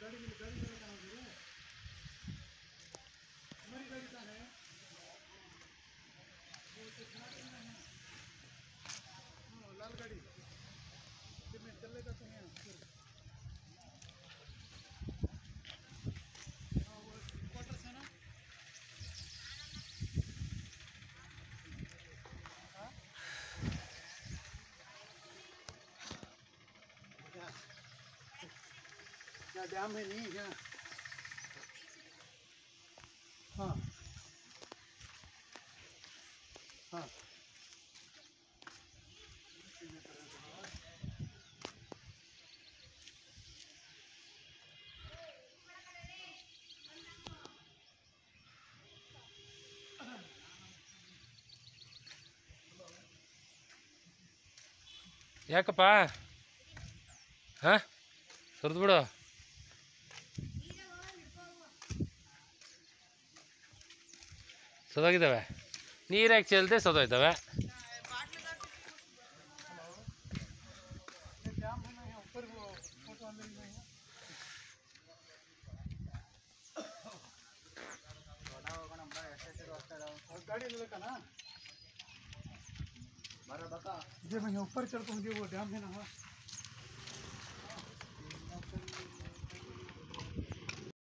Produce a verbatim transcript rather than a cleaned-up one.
गाड़ी में गाड़ी में कहाँ गए? हमारी गाड़ी कहाँ है? वो तो खराब नहीं है। हाँ लाल गाड़ी। फिर मैं चलेगा तो नहीं फिर। हाँ वो क्वार्टर से ना? हाँ? क्या? क्या डैम है नहीं क्या? हाँ हाँ ಯಾಕಪ್ಪ ಹಾಂ ಸುರಿದು ಬಿಡು ಸದೋಗಿದ್ದಾವೆ ನೀರಾಗಿ ಚೆಲ್ಲದೆ ಸದೋಯ್ತವೆ डैम है ना यहाँ ऊपर वो फोटो वाले में है। और गाड़ी लेकर ना ये मैं यहाँ ऊपर चलता हूँ, ये वो डैम है ना।